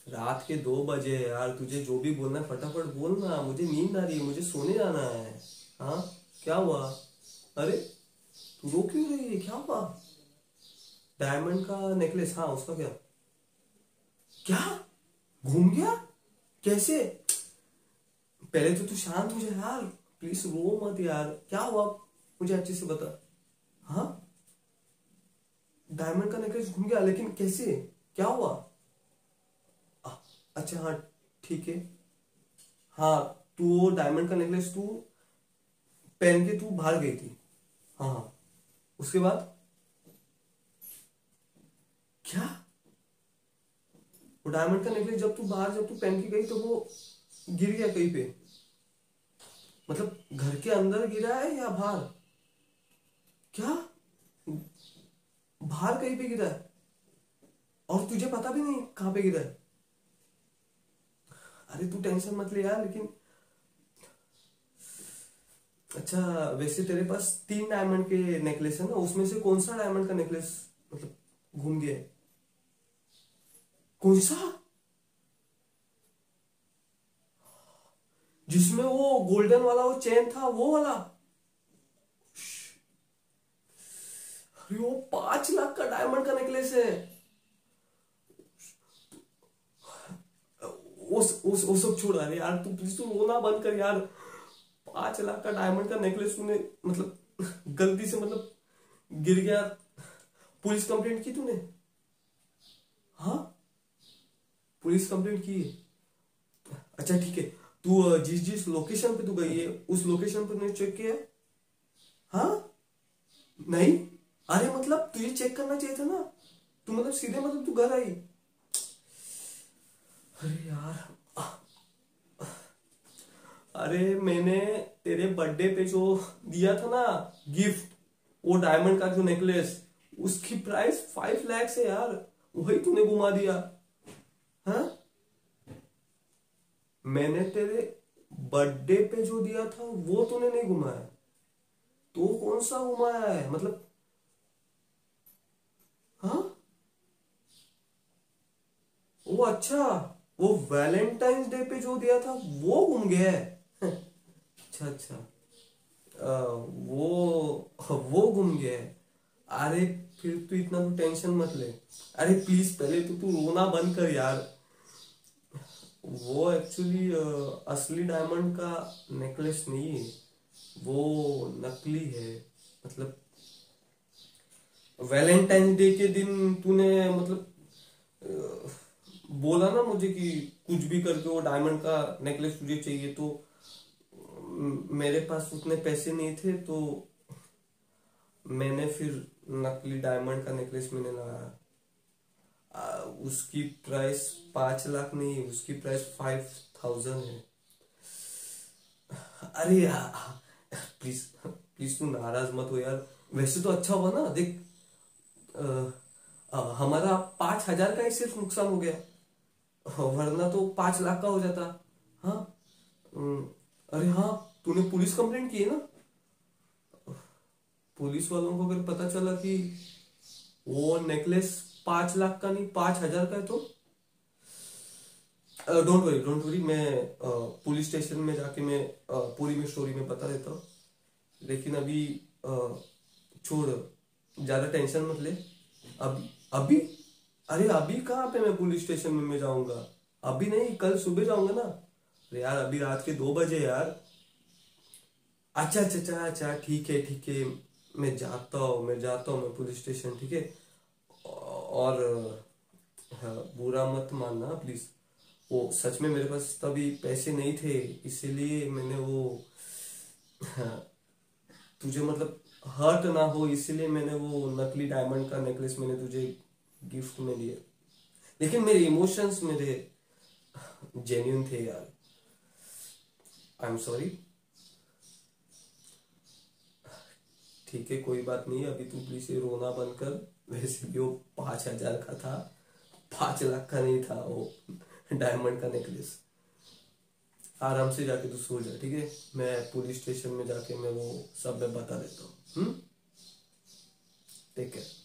रात के 2 बजे यार, तुझे जो भी बोलना है फटाफट बोल ना, मुझे नींद आ रही है, मुझे सोने जाना है। हाँ, क्या हुआ? अरे, तू रो क्यों रही है, क्या हुआ? डायमंड का नेकलेस, हाँ उसका क्या? क्या? घूम गया? कैसे? पहले तो तू शांत हो जा यार, प्लीज रो मत यार, क्या हुआ? मुझे अच्छे से बता। हाँ, डायमंड का नेकलेस घूम गया, लेकिन कैसे? क्या हुआ? आ, अच्छा हाँ, ठीक है। हाँ, तू वो डायमंड का नेकलेस तू पहन के तू बाहर गई थी। हाँ हाँ, उसके बाद? क्या? वो डायमंड का नेकलेस जब तू पहन के गई तो वो गिर गया कहीं पे? मतलब घर के अंदर गिरा है या बाहर? क्या? बाहर कहीं पे गिरा है? और तुझे पता भी नहीं कहाँ पे गिरा है? अरे तू टेंशन मत ले यार, लेकिन अच्छा, वैसे तेरे पास 3 डायमंड के नेकलेस है ना, उसमें से कौन सा डायमंड का नेकलेस मतलब घूम गया है? कौन सा? जिसमें वो गोल्डन वाला वो चेन था, वो वाला? अरे वो 5 लाख का डायमंड का नेकलेस है। वो सब छोड़, अरे यार तू प्लीज तू रोना बंद कर यार। 5 लाख का डायमंड का नेकलेस तूने मतलब गलती से मतलब गिर गया। पुलिस कंप्लेंट की तूने? हाँ, पुलिस कंप्लेंट की है। अच्छा ठीक है, तू जिस जिस लोकेशन पे तू गई है उस लोकेशन पे तूने चेक किया है? हाँ? नहीं? अरे मतलब तुझे चेक करना चाहिए था ना, तू मतलब सीधे मतलब तू घर आई। अरे यार, अरे मैंने तेरे बर्थडे पे जो दिया था ना गिफ्ट, वो डायमंड का जो नेकलेस, उसकी प्राइस 5 लाख है यार, वही तूने घुमा दिया। हाँ, मैंने तेरे बर्थडे पे जो दिया था वो तूने नहीं घुमाया, तो कौन सा घुमाया है मतलब? हाँ, वो अच्छा, वो वैलेंटाइंस डे पे जो दिया था वो घूम गया है। अच्छा अच्छा, वो घूम गया है। अरे फिर तू इतना तो टेंशन मत ले। अरे प्लीज पहले तो तू रोना बंद कर यार। वो एक्चुअली असली डायमंड का नेकलेस नहीं है, वो नकली है। मतलब वैलेंटाइन डे के दिन तूने मतलब अ, बोला ना मुझे कि कुछ भी करके वो डायमंड का नेकलेस तुझे चाहिए, तो मेरे पास उतने पैसे नहीं थे, तो मैंने फिर नकली डायमंड का नेकलेस मैंने लाया। उसकी प्राइस 5 लाख नहीं है, उसकी प्राइस 5,000 है। अरे यार प्लीज, प्लीज तू नाराज मत हो यार। वैसे तो अच्छा हुआ ना, देख अ, हमारा 5,000 का ही सिर्फ नुकसान हो गया, वरना तो 5 लाख का हो जाता। हाँ। अम, अरे हाँ, तूने पुलिस कंप्लेंट की है ना? पुलिस वालों को अगर पता चला कि वो नेकलेस 5 लाख का नहीं 5,000 का है, तो डोंट वरी डोंट वरी, मैं पुलिस स्टेशन में जाके मैं पूरी में स्टोरी में बता देता हूँ। लेकिन अभी अ, छोड़, ज्यादा टेंशन मत ले। अभी अभी अरे अभी कहाँ पे मैं पुलिस स्टेशन में मैं जाऊंगा? अभी नहीं, कल सुबह जाऊंगा ना। अरे यार अभी रात के 2 बजे यार। अच्छा अच्छा अच्छा अच्छा, ठीक है, मैं जाता हूँ मैं पुलिस स्टेशन, ठीक है। और हाँ, बुरा मत मानना प्लीज। वो सच में मेरे पास तभी पैसे नहीं थे, इसीलिए मैंने वो हाँ, तुझे मतलब हर्ट ना हो इसीलिए मैंने वो नकली डायमंड का नेकलेस मैंने तुझे गिफ्ट में दिया। लेकिन मेरे इमोशंस मेरे जेन्यून थे यार। I am sorry. ठीक है, कोई बात नहीं, अभी तू प्लीज ये रोना बंद कर। वैसे भी वो 5,000 का था, 5 लाख का नहीं था वो डायमंड का नेकलेस। आराम से जाके तू सो जा, ठीक है। मैं पुलिस स्टेशन में जाके मैं वो सब मैं बता देता हूँ। Take care.